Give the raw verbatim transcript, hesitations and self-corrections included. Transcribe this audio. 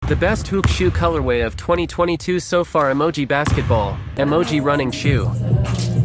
The best hoop shoe colorway of twenty twenty-two so far. Emoji basketball, emoji running shoe.